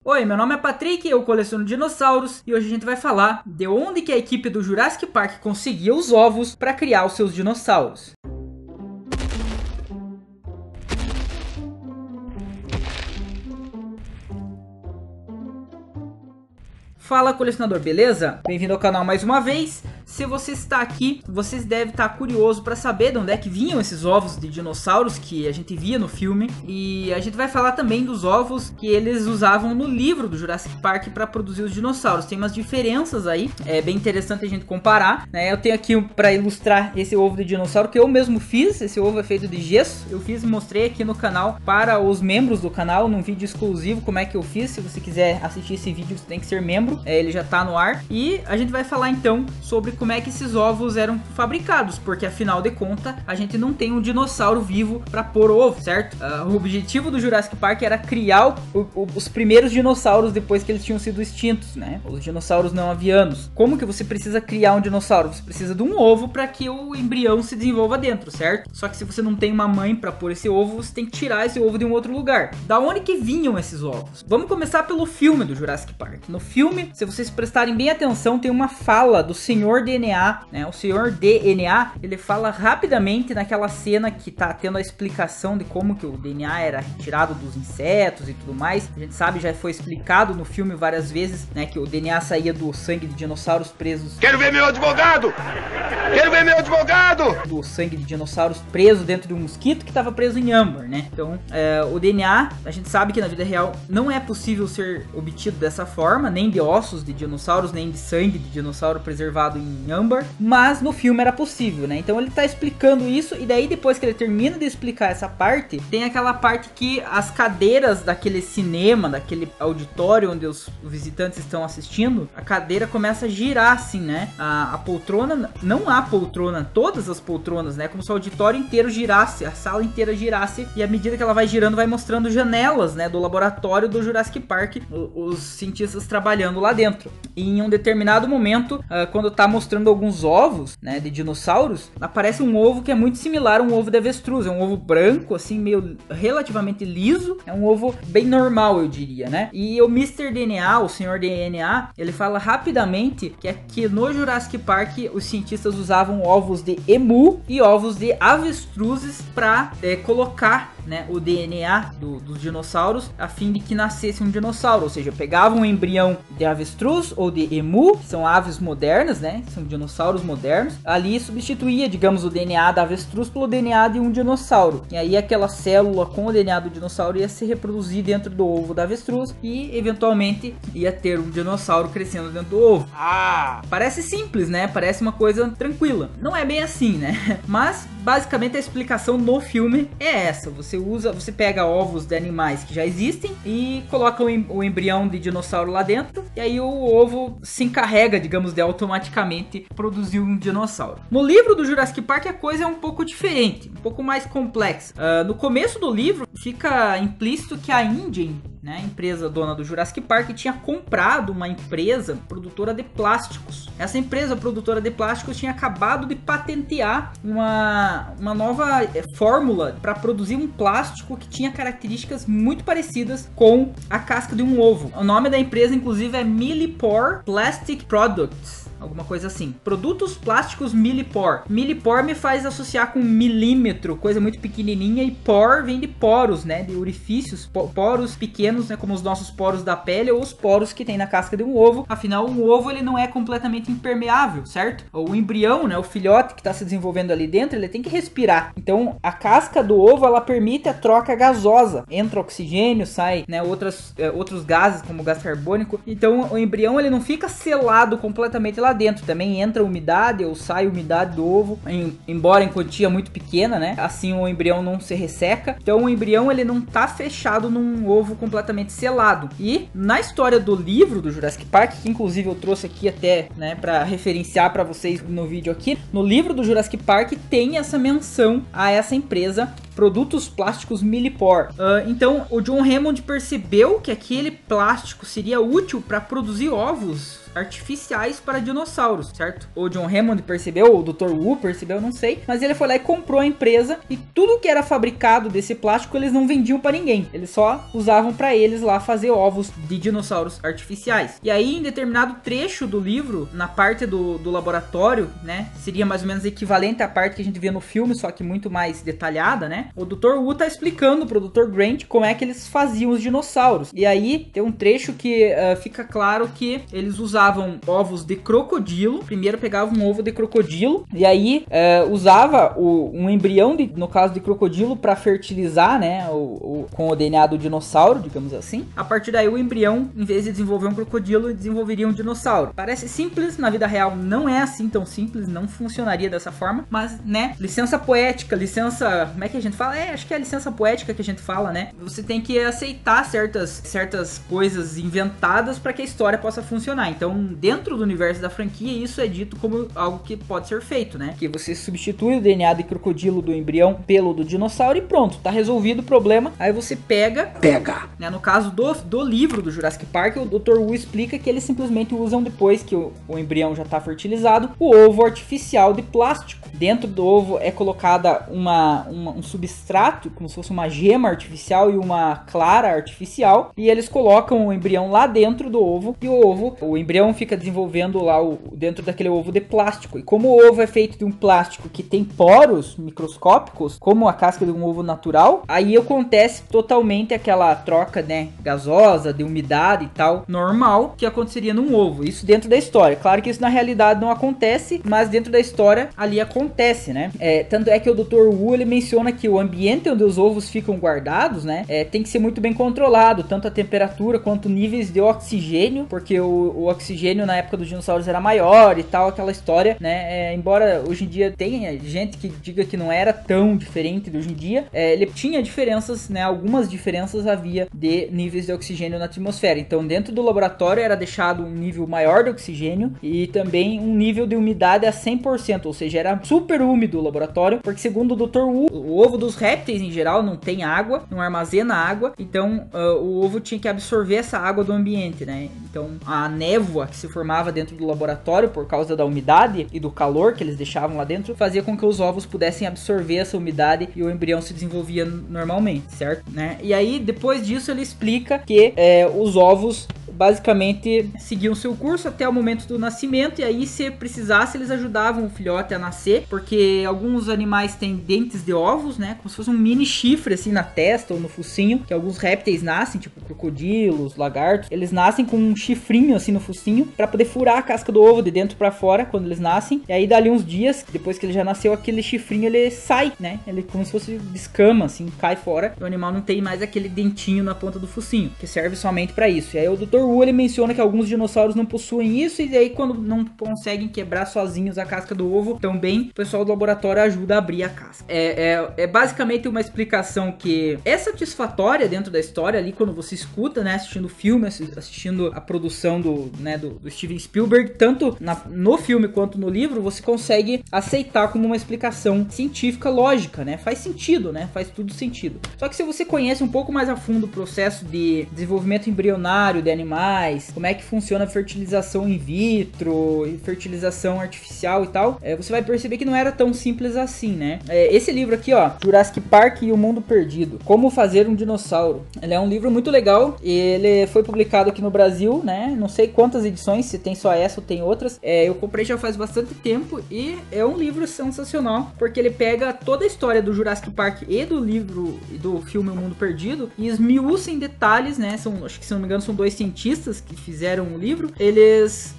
Oi, meu nome é Patrick, eu coleciono dinossauros e hoje a gente vai falar de onde que a equipe do Jurassic Park conseguia os ovos para criar os seus dinossauros. Fala, colecionador, beleza? Bem-vindo ao canal mais uma vez. Se você está aqui, você deve estar curioso para saber de onde é que vinham esses ovos de dinossauros que a gente via no filme. E a gente vai falar também dos ovos que eles usavam no livro do Jurassic Park para produzir os dinossauros. Tem umas diferenças aí, é bem interessante a gente comparar, né? Eu tenho aqui para ilustrar esse ovo de dinossauro que eu mesmo fiz. Esse ovo é feito de gesso. Eu fiz e mostrei aqui no canal para os membros do canal, num vídeo exclusivo, como é que eu fiz. Se você quiser assistir esse vídeo, você tem que ser membro. Ele já tá no ar. E a gente vai falar então sobre como é que esses ovos eram fabricados, porque afinal de contas a gente não tem um dinossauro vivo para pôr ovo, certo? O objetivo do Jurassic Park era criar os primeiros dinossauros depois que eles tinham sido extintos, né? Os dinossauros não avianos. Como que você precisa criar um dinossauro? Você precisa de um ovo para que o embrião se desenvolva dentro, certo? Só que se você não tem uma mãe para pôr esse ovo, você tem que tirar esse ovo de um outro lugar. Da onde que vinham esses ovos? Vamos começar pelo filme do Jurassic Park. No filme, se vocês prestarem bem atenção, tem uma fala do Senhor DNA, né? O Senhor DNA, ele fala rapidamente naquela cena que tá tendo a explicação de como que o DNA era retirado dos insetos e tudo mais. A gente sabe, já foi explicado no filme várias vezes, né, que o DNA saía do sangue de dinossauros presos. Quero ver meu advogado! Quero ver meu advogado! Do sangue de dinossauros preso dentro de um mosquito que estava preso em âmbar, né? Então, o DNA, a gente sabe que na vida real não é possível ser obtido dessa forma, nem de ossos de dinossauros, nem de sangue de dinossauro preservado em âmbar, mas no filme era possível, né? Então ele tá explicando isso, e daí depois que ele termina de explicar essa parte, tem aquela parte que as cadeiras daquele cinema, daquele auditório onde os visitantes estão assistindo, a cadeira começa a girar assim, né? A poltrona, não há poltrona, todas as poltronas, né? Como se o auditório inteiro girasse, a sala inteira girasse, e à medida que ela vai girando, vai mostrando janelas, né? Do laboratório do Jurassic Park, os cientistas trabalhando lá dentro. E em um determinado momento, quando tá mostrando alguns ovos, né, de dinossauros, aparece um ovo que é muito similar a um ovo de avestruz. É um ovo branco, assim, meio relativamente liso. É um ovo bem normal, eu diria, né? E o Mr. DNA, o Senhor DNA, ele fala rapidamente que aqui no Jurassic Park os cientistas usavam ovos de emu e ovos de avestruzes para colocar, né, o DNA dos dinossauros a fim de que nascesse um dinossauro. Ou seja, pegavam um embrião de avestruz ou de emu, que são aves modernas, né? São dinossauros modernos. Ali substituía, digamos, o DNA da avestruz pelo DNA de um dinossauro. E aí aquela célula com o DNA do dinossauro ia se reproduzir dentro do ovo da avestruz e eventualmente ia ter um dinossauro crescendo dentro do ovo. Parece simples, né? Parece uma coisa tranquila. Não é bem assim, né? Mas basicamente a explicação no filme é essa. Você pega ovos de animais que já existem e coloca o embrião de dinossauro lá dentro, e aí o ovo se encarrega, digamos, de automaticamente produzir um dinossauro. No livro do Jurassic Park a coisa é um pouco diferente, um pouco mais complexa. No começo do livro fica implícito que a InGen, né, a empresa dona do Jurassic Park, tinha comprado uma empresa produtora de plásticos. Essa empresa produtora de plásticos tinha acabado de patentear uma nova fórmula para produzir um plástico que tinha características muito parecidas com a casca de um ovo. O nome da empresa, inclusive, é Millipore Plastic Products. Alguma coisa assim. Produtos plásticos Millipore. Millipore me faz associar com milímetro, coisa muito pequenininha, e pore vem de poros, né? De orifícios, poros pequenos, né? Como os nossos poros da pele ou os poros que tem na casca de um ovo. Afinal, um ovo ele não é completamente impermeável, certo? O embrião, né? O filhote que está se desenvolvendo ali dentro, ele tem que respirar. Então, a casca do ovo, ela permite a troca gasosa. Entra oxigênio, sai, né? Outros gases, como o gás carbônico. Então, o embrião, ele não fica selado completamente lá dentro. Também entra umidade ou sai umidade do ovo, embora em quantia muito pequena, né? Assim o embrião não se resseca. Então o embrião ele não tá fechado num ovo completamente selado. E na história do livro do Jurassic Park, que inclusive eu trouxe aqui até, né, para referenciar para vocês no vídeo aqui, no livro do Jurassic Park tem essa menção a essa empresa produtos plásticos Millipore. Então, o John Hammond percebeu que aquele plástico seria útil para produzir ovos artificiais para dinossauros, certo? O John Hammond percebeu, o Dr. Wu percebeu, não sei, mas ele foi lá e comprou a empresa e tudo que era fabricado desse plástico eles não vendiam para ninguém, eles só usavam para eles lá fazer ovos de dinossauros artificiais. E aí, em determinado trecho do livro, na parte do laboratório, né, seria mais ou menos equivalente à parte que a gente vê no filme, só que muito mais detalhada, né? O Dr. Wu tá explicando pro Dr. Grant como é que eles faziam os dinossauros. E aí tem um trecho que fica claro que eles usavam ovos de crocodilo. Primeiro pegava um ovo de crocodilo e aí usava um embrião, no caso de crocodilo, para fertilizar, né, com o DNA do dinossauro, digamos assim. A partir daí o embrião, em vez de desenvolver um crocodilo, desenvolveria um dinossauro. Parece simples, na vida real não é assim tão simples, não funcionaria dessa forma, mas, né, licença poética, licença, como é que a gente fala? Acho que é a licença poética que a gente fala, né? Você tem que aceitar certas coisas inventadas para que a história possa funcionar. Então, dentro do universo da franquia, isso é dito como algo que pode ser feito, né? Que você substitui o DNA de crocodilo do embrião pelo do dinossauro e pronto, tá resolvido o problema. Aí você pega, né? No caso do livro do Jurassic Park, o Dr. Wu explica que eles simplesmente usam, depois que o embrião já tá fertilizado, o ovo artificial de plástico. Dentro do ovo é colocada um substrato, como se fosse uma gema artificial e uma clara artificial, e eles colocam o embrião lá dentro do ovo, e o embrião fica desenvolvendo lá dentro daquele ovo de plástico. E como o ovo é feito de um plástico que tem poros microscópicos, como a casca de um ovo natural, aí acontece totalmente aquela troca, né, gasosa, de umidade e tal, normal, que aconteceria num ovo. Isso dentro da história. Claro que isso na realidade não acontece, mas dentro da história ali acontece, né? Tanto é que o Dr. Wu, ele menciona que o ambiente onde os ovos ficam guardados, né, tem que ser muito bem controlado, tanto a temperatura quanto níveis de oxigênio, porque o oxigênio na época dos dinossauros era maior e tal, aquela história, né? Embora hoje em dia tenha gente que diga que não era tão diferente de hoje em dia, ele tinha diferenças, né? Algumas diferenças havia de níveis de oxigênio na atmosfera. Então, dentro do laboratório era deixado um nível maior de oxigênio e também um nível de umidade a 100%, ou seja, era super úmido o laboratório, porque segundo o Dr. Wu, o ovo dos répteis em geral não tem água, não armazena água, então o ovo tinha que absorver essa água do ambiente, né? Então, a névoa que se formava dentro do laboratório por causa da umidade e do calor que eles deixavam lá dentro, fazia com que os ovos pudessem absorver essa umidade e o embrião se desenvolvia normalmente, certo? Né? E aí, depois disso, ele explica que os ovos basicamente seguiam seu curso até o momento do nascimento, e aí, se precisasse, eles ajudavam o filhote a nascer, porque alguns animais têm dentes de ovos, né, como se fosse um mini chifre assim na testa ou no focinho, que alguns répteis nascem, tipo crocodilos, lagartos, eles nascem com um chifrinho assim no focinho para poder furar a casca do ovo de dentro para fora quando eles nascem, e aí dali uns dias, depois que ele já nasceu, aquele chifrinho ele sai, né, ele como se fosse descama assim, cai fora, e o animal não tem mais aquele dentinho na ponta do focinho, que serve somente para isso. E aí o Dr. Wu, ele menciona que alguns dinossauros não possuem isso, e aí quando não conseguem quebrar sozinhos a casca do ovo, também o pessoal do laboratório ajuda a abrir a casca. É basicamente uma explicação que é satisfatória dentro da história ali, quando você escuta, né, assistindo o filme, assistindo a produção do Steven Spielberg, tanto no filme quanto no livro, você consegue aceitar como uma explicação científica lógica, né, faz sentido, né, faz tudo sentido. Só que se você conhece um pouco mais a fundo o processo de desenvolvimento embrionário de animais, como é que funciona a fertilização in vitro e fertilização artificial e tal, você vai perceber que não era tão simples assim, né? Esse livro aqui, ó, Jurassic Park e o Mundo Perdido, Como Fazer um Dinossauro, ele é um livro muito legal, e ele foi publicado aqui no Brasil, né? Não sei quantas edições, se tem só essa ou tem outras. Eu comprei já faz bastante tempo e é um livro sensacional, porque ele pega toda a história do Jurassic Park e do livro e do filme O Mundo Perdido e esmiuça em detalhes, né? Acho que, se não me engano, são dois cientistas que fizeram o livro. Eles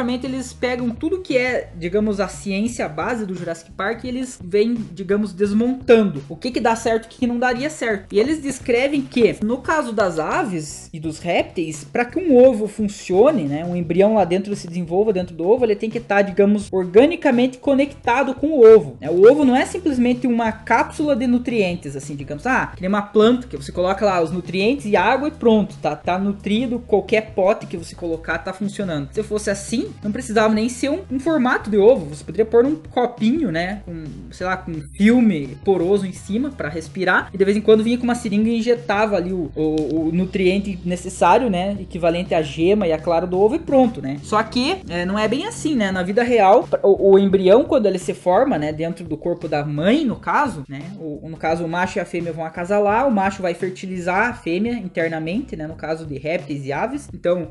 pegam tudo que é, digamos, a ciência, a base do Jurassic Park, e eles vêm, digamos, desmontando o que dá certo e o que não daria certo. E eles descrevem que, no caso das aves e dos répteis, para que um ovo funcione, né, um embrião lá dentro se desenvolva dentro do ovo, ele tem que estar, digamos, organicamente conectado com o ovo. O ovo não é simplesmente uma cápsula de nutrientes, assim, digamos, que nem uma planta, que você coloca lá os nutrientes e água e pronto, tá nutrido, qualquer pote que você colocar tá funcionando. Se fosse assim, não precisava nem ser um formato de ovo. Você poderia pôr num copinho, né? Com, sei lá, com filme poroso em cima para respirar. E de vez em quando vinha com uma seringa e injetava ali o nutriente necessário, né? Equivalente à gema e à clara do ovo e pronto, né? Só que não é bem assim, né? Na vida real, o embrião, quando ele se forma, né? Dentro do corpo da mãe, no caso, né? No caso, o macho e a fêmea vão acasalar. O macho vai fertilizar a fêmea internamente, né? No caso de répteis e aves. Então,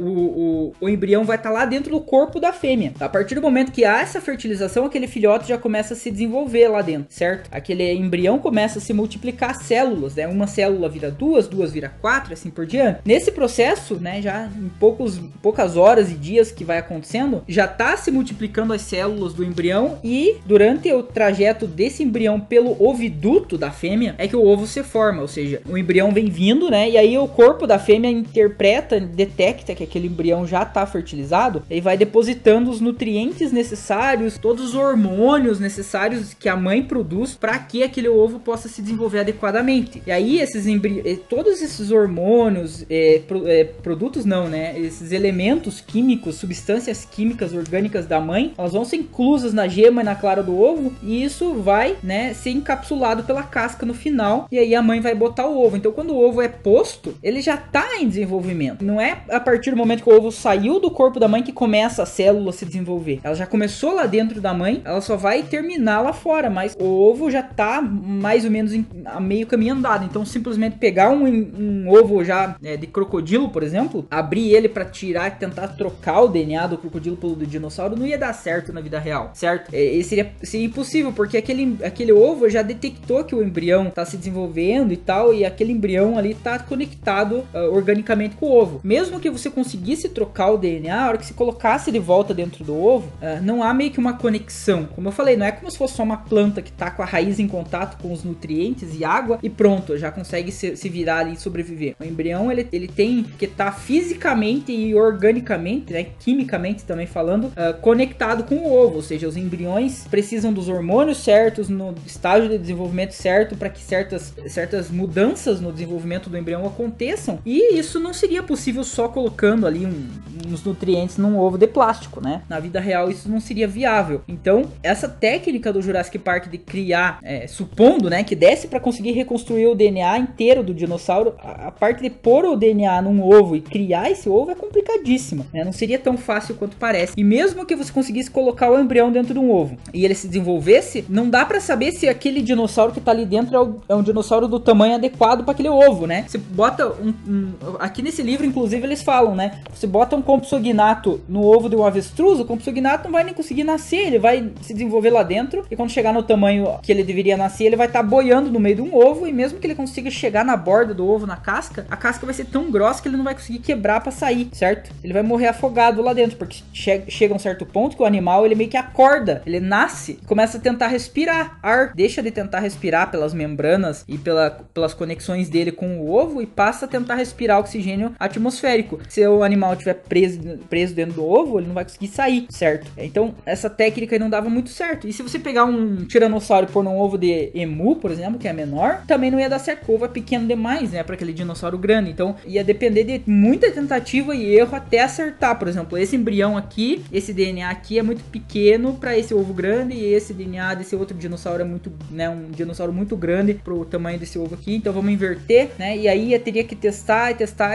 o embrião vai estar lá dentro do corpo da fêmea. A partir do momento que há essa fertilização, aquele filhote já começa a se desenvolver lá dentro, certo? Aquele embrião começa a se multiplicar células, né? Uma célula vira duas vira quatro, assim por diante. Nesse processo, né? Já em poucas horas e dias que vai acontecendo, já está se multiplicando as células do embrião e durante o trajeto desse embrião pelo oviduto da fêmea é que o ovo se forma, ou seja, o embrião vem vindo, né? E aí o corpo da fêmea interpreta, detecta que aquele embrião já está fertilizado e vai depositando os nutrientes necessários, todos os hormônios necessários que a mãe produz para que aquele ovo possa se desenvolver adequadamente. E aí todos esses hormônios, produtos não, né? Esses elementos químicos, substâncias químicas orgânicas da mãe, elas vão ser inclusas na gema e na clara do ovo e isso vai, né, ser encapsulado pela casca no final e aí a mãe vai botar o ovo. Então quando o ovo é posto, ele já está em desenvolvimento. Não é a partir do momento que o ovo saiu do corpo da mãe que começa a célula a se desenvolver. Ela já começou lá dentro da mãe, ela só vai terminar lá fora, mas o ovo já está mais ou menos a meio caminho andado. Então simplesmente pegar um ovo já de crocodilo, por exemplo, abrir ele para tirar e tentar trocar o DNA do crocodilo pelo do dinossauro não ia dar certo na vida real, certo? Seria impossível, porque aquele ovo já detectou que o embrião está se desenvolvendo e tal, e aquele embrião ali está conectado organicamente com o ovo. Mesmo que você conseguisse trocar o DNA, a hora que se colocasse de volta dentro do ovo, não há meio que uma conexão. Como eu falei, não é como se fosse só uma planta que está com a raiz em contato com os nutrientes e água e pronto, já consegue se virar ali e sobreviver. O embrião, ele tem que estar fisicamente e organicamente, né, quimicamente também falando, conectado com o ovo, ou seja, os embriões precisam dos hormônios certos no estágio de desenvolvimento certo para que certas mudanças no desenvolvimento do embrião aconteçam, e isso não seria possível só colocando ali uns nutrientes num ovo de plástico, né? Na vida real isso não seria viável. Então, essa técnica do Jurassic Park de criar, supondo, né, que desse para conseguir reconstruir o DNA inteiro do dinossauro, a parte de pôr o DNA num ovo e criar esse ovo é complicadíssima, né? Não seria tão fácil quanto parece. E mesmo que você conseguisse colocar o embrião dentro de um ovo e ele se desenvolvesse, não dá pra saber se aquele dinossauro que tá ali dentro é um dinossauro do tamanho adequado para aquele ovo, né? Você bota aqui nesse livro, inclusive, eles falam, né? Você bota um compsognato no ovo de um avestruz, o compsognato não vai nem conseguir nascer, ele vai se desenvolver lá dentro e quando chegar no tamanho que ele deveria nascer, ele vai estar boiando no meio de um ovo, e mesmo que ele consiga chegar na borda do ovo, na casca, a casca vai ser tão grossa que ele não vai conseguir quebrar para sair, certo? Ele vai morrer afogado lá dentro, porque chega um certo ponto que o animal, ele meio que acorda, ele nasce e começa a tentar respirar ar, deixa de tentar respirar pelas membranas e pelas conexões dele com o ovo e passa a tentar respirar oxigênio atmosférico. Se o animal estiver preso dentro do ovo, ele não vai conseguir sair, certo? Então, essa técnica aí não dava muito certo. E se você pegar um tiranossauro e pôr num ovo de emu, por exemplo, que é menor, também não ia dar certo, porque o ovo é pequeno demais, né, para aquele dinossauro grande. Então, ia depender de muita tentativa e erro até acertar. Por exemplo, esse embrião aqui, esse DNA aqui é muito pequeno para esse ovo grande, e esse DNA desse outro dinossauro é muito, né, um dinossauro muito grande pro tamanho desse ovo aqui. Então, vamos inverter, né? E aí teria que testar.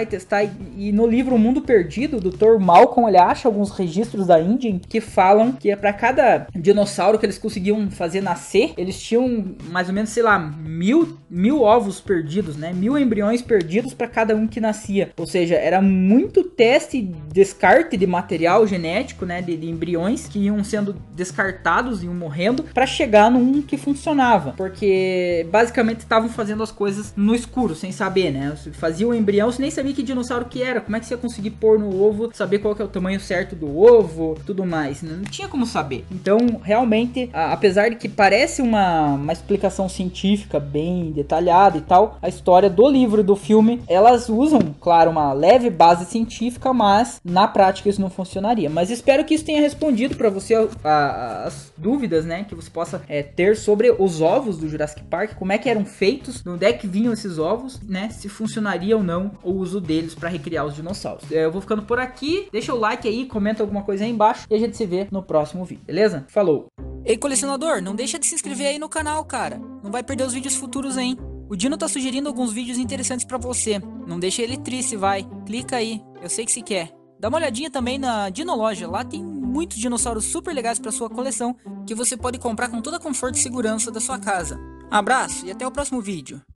E no livro O Mundo Perdido, o Dr. Malcolm, ele acha alguns registros da Índia que falam que para cada dinossauro que eles conseguiam fazer nascer, eles tinham mais ou menos, sei lá, mil ovos perdidos, né? 1000 embriões perdidos para cada um que nascia. Ou seja, era muito teste e descarte de material genético, né? De embriões que iam sendo descartados, iam morrendo, para chegar num que funcionava. Porque basicamente estavam fazendo as coisas no escuro, sem saber, né? Você fazia o embrião, você nem sabia que dinossauro que era. Como é que você ia conseguir pôr no ovo, saber qual que é o tamanho certo do ovo, tudo mais, né? Não tinha como saber. Então, realmente, apesar de que parece uma explicação científica bem detalhada e tal, a história do livro e do filme, elas usam, claro, uma leve base científica, lógica, mas na prática isso não funcionaria. Mas espero que isso tenha respondido para você as dúvidas, né, que você possa ter sobre os ovos do Jurassic Park, como é que eram feitos, de onde é que vinham esses ovos, né, se funcionaria ou não o uso deles para recriar os dinossauros. Eu vou ficando por aqui, deixa o like aí, comenta alguma coisa aí embaixo e a gente se vê no próximo vídeo, beleza? Falou! Ei, colecionador, não deixa de se inscrever aí no canal, cara. Não vai perder os vídeos futuros, hein? O Dino tá sugerindo alguns vídeos interessantes pra você. Não deixa ele triste, vai. Clica aí, eu sei que se quer. Dá uma olhadinha também na Dinologia, lá tem muitos dinossauros super legais pra sua coleção que você pode comprar com toda a conforto e segurança da sua casa. Abraço e até o próximo vídeo.